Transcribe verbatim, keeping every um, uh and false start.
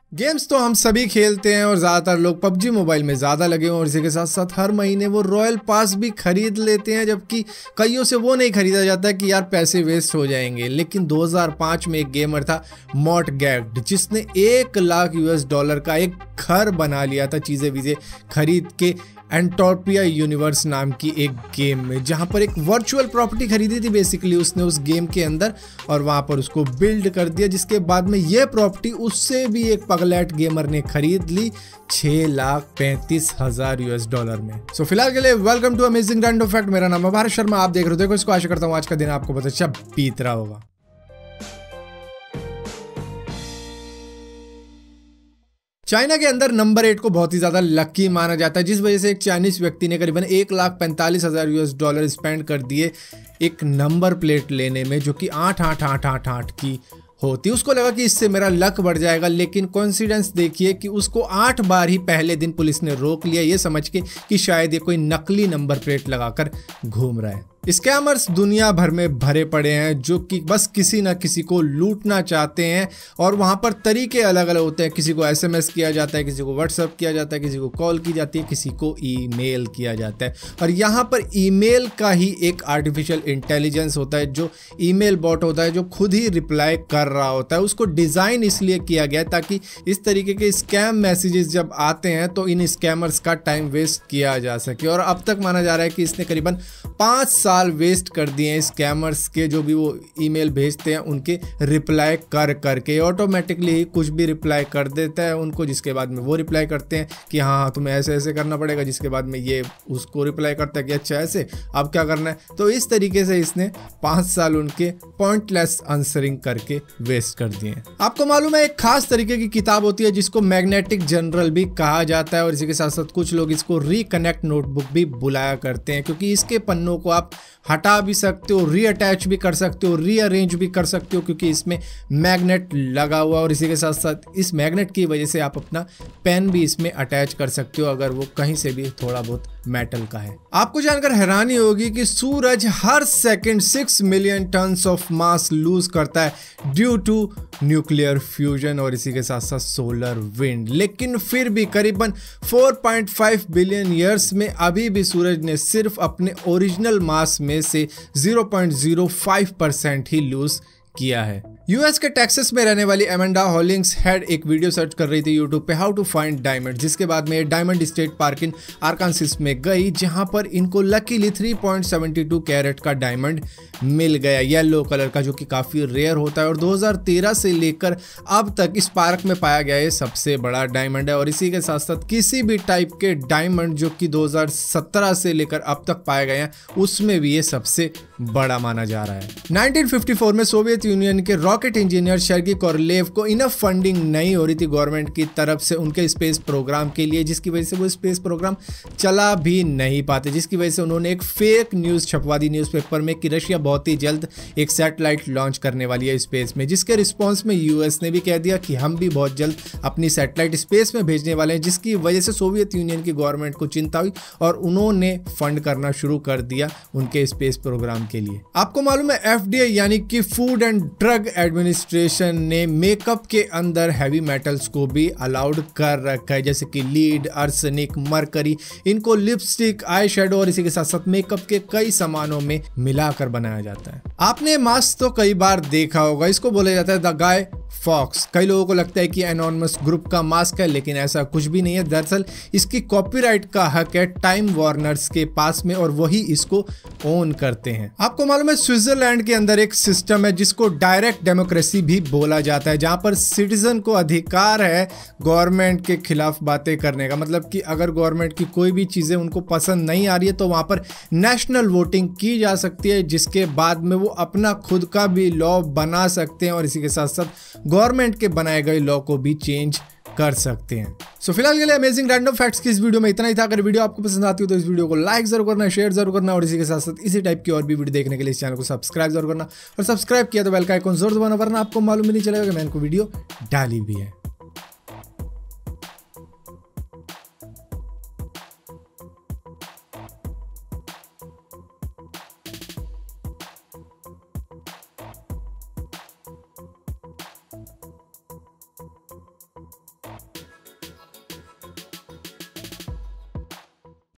Games तो हम सभी खेलते हैं और ज़्यादातर लोग पबजी मोबाइल में ज़्यादा लगे हैं और इसी के साथ साथ हर महीने वो रॉयल पास भी खरीद लेते हैं, जबकि कईयों से वो नहीं खरीदा जाता कि यार पैसे वेस्ट हो जाएंगे। लेकिन दो हज़ार पाँच में एक गेमर था मॉट गैग्ड, जिसने एक लाख यूएस डॉलर का एक घर बना लिया था चीज़ें वीज़ें खरीद के एंटोपिया यूनिवर्स नाम की एक गेम में, जहां पर एक वर्चुअल प्रॉपर्टी खरीदी थी बेसिकली उसने उस गेम के अंदर और वहां पर उसको बिल्ड कर दिया, जिसके बाद में ये प्रॉपर्टी उससे भी एक पगलैट गेमर ने खरीद ली छह लाख पैंतीस हजार यूएस डॉलर में। सो फिलहाल के लिए welcome to amazing random fact. मेरा नाम है भारत शर्मा, आप देख रहे हो देखो इसको। आशा करता हूँ आज का दिन आपको बहुत अच्छा बीत रहा होगा। चाइना के अंदर नंबर एट को बहुत ही ज्यादा लकी माना जाता है, जिस वजह से एक चाइनीज व्यक्ति ने करीबन एक लाख पैंतालीस हजार यूएस डॉलर स्पेंड कर दिए एक नंबर प्लेट लेने में, जो कि आठ आठ आठ आठ आठ की होती। उसको लगा कि इससे मेरा लक बढ़ जाएगा, लेकिन कोइंसिडेंस देखिए कि उसको आठ बार ही पहले दिन पुलिस ने रोक लिया, ये समझ के कि शायद ये कोई नकली नंबर प्लेट लगाकर घूम रहा है। स्कैमर्स दुनिया भर में भरे पड़े हैं जो कि बस किसी ना किसी को लूटना चाहते हैं, और वहां पर तरीके अलग अलग होते हैं। किसी को एसएमएस किया जाता है, किसी को व्हाट्सएप किया जाता है, किसी को कॉल की जाती है, किसी को ईमेल किया जाता है। और यहाँ पर ईमेल का ही एक आर्टिफिशियल इंटेलिजेंस होता है, जो ईमेल बॉट होता है, जो खुद ही रिप्लाई कर रहा होता है। उसको डिज़ाइन इसलिए किया गया ताकि इस तरीके के स्कैम मैसेजेस जब आते हैं तो इन स्कैमर्स का टाइम वेस्ट किया जा सके। और अब तक माना जा रहा है कि इसने करीबन पाँच साल वेस्ट कर दिए हैं स्कैमर्स के, जो भी वो ईमेल भेजते हैं उनके रिप्लाई कर करके। ऑटोमेटिकली ही कुछ भी रिप्लाई कर देता है उनको, जिसके बाद में वो रिप्लाई करते हैं कि हाँ हाँ तुम्हें ऐसे ऐसे करना पड़ेगा, जिसके बाद में ये उसको रिप्लाई करता है कि अच्छा ऐसे अब क्या करना है। तो इस तरीके से इसने पाँच साल उनके पॉइंटलेस आंसरिंग करके वेस्ट कर दिए हैं। आपको मालूम है एक खास तरीके की किताब होती है जिसको मैग्नेटिक जर्नल भी कहा जाता है, और इसी के साथ साथ कुछ लोग इसको रिकनेक्ट नोटबुक भी बुलाया करते हैं, क्योंकि इसके पन्नों को आप हटा भी सकते हो, रीअटैच भी कर सकते हो, रीअरेंज भी कर सकते हो, क्योंकि इसमें मैग्नेट लगा हुआ। और इसी के साथ साथ इस मैग्नेट की वजह से आप अपना पेन भी इसमें अटैच कर सकते हो अगर वो कहीं से भी थोड़ा बहुत मेटल का है। आपको जानकर हैरानी होगी कि सूरज हर second six million tons of mass lose करता है ड्यू टू न्यूक्लियर फ्यूजन और इसी के साथ साथ सोलर विंड, लेकिन फिर भी करीबन चार पॉइंट पाँच बिलियन ईयर्स में अभी भी सूरज ने सिर्फ अपने ओरिजिनल मास में से zero point zero five percent ही लूज किया है। यूएस के टेक्सास में रहने वाली एमेंडा हॉलिंग्स हेड एक वीडियो सर्च कर रही थी यूट्यूब पे, हाउ टू फाइंड डायमंड, जिसके बाद में diamond state park in Arkansas में गई, जहां पर इनको luckily three point seven two carat का डायमंड मिल गया, येलो कलर का, जो कि काफ़ी रेयर होता है। और दो हज़ार तेरह से लेकर अब तक इस पार्क में पाया गया ये सबसे बड़ा डायमंड है। और इसी के साथ साथ किसी भी टाइप के डायमंड जो कि दो हज़ार सत्रह से लेकर अब तक पाए गए हैं, उसमें भी ये सबसे बड़ा माना जा रहा है। नाइनटीन फिफ्टी फोर में सोवियत यूनियन के रॉकेट इंजीनियर सर्गी कोरलेव को इनफ फंडिंग नहीं हो रही थी गवर्नमेंट की तरफ से उनके स्पेस प्रोग्राम के लिए, जिसकी वजह से वो स्पेस प्रोग्राम चला भी नहीं पाते, जिसकी वजह से उन्होंने एक फेक न्यूज़ छपवा दी न्यूज़पेपर में कि रशिया बहुत ही जल्द एक सैटेलाइट लॉन्च करने वाली है स्पेस में, जिसके रिस्पॉन्स में यूएस ने भी कह दिया कि हम भी बहुत जल्द अपनी सैटेलाइट स्पेस में भेजने वाले हैं, जिसकी वजह से सोवियत यूनियन की गवर्नमेंट को चिंता हुई और उन्होंने फंड करना शुरू कर दिया उनके स्पेस प्रोग्राम के लिए। आपको मालूम है एफडीए यानी कि फूड एंड ड्रग एडमिनिस्ट्रेशन ने मेकअप के अंदर हैवी मेटल्स को भी अलाउड कर रखा है, जैसे कि लीड, आर्सेनिक, मरकरी। इनको लिपस्टिक, आई शेडो और इसी के साथ साथ मेकअप के कई सामानों में मिलाकर बनाया जाता है। आपने मास्क तो कई बार देखा होगा, इसको बोला जाता है द गाय फॉक्स। कई लोगों को लगता है कि एनोनिमस ग्रुप का मास्क है, लेकिन ऐसा कुछ भी नहीं है। दरअसल इसकी कॉपीराइट का हक है टाइम वार्नर्स के पास में और वही इसको ओन करते हैं। आपको मालूम है स्विट्जरलैंड के अंदर एक सिस्टम है जिसको डायरेक्ट डेमोक्रेसी भी बोला जाता है, जहां पर सिटीजन को अधिकार है गवर्नमेंट के खिलाफ बातें करने का। मतलब कि अगर गवर्नमेंट की कोई भी चीजें उनको पसंद नहीं आ रही है तो वहां पर नेशनल वोटिंग की जा सकती है, जिसके बाद में वो अपना खुद का भी लॉ बना सकते हैं और इसी के साथ साथ गवर्नमेंट के बनाए गए लॉ को भी चेंज कर सकते हैं। सो so, फिलहाल के लिए अमेजिंग रैंडम फैक्ट्स की इस वीडियो में इतना ही था। अगर वीडियो आपको पसंद आती हो तो इस वीडियो को लाइक जरूर करना, शेयर जरूर करना और इसी के साथ साथ इसी टाइप की और भी वीडियो देखने के लिए इस चैनल को सब्सक्राइब जरूर करना। और सब्सक्राइब किया तो बेल का आइकॉन जरूर दबाना, वरना आपको मालूम भी नहीं चलेगा कि मैंने को वीडियो डाली भी है।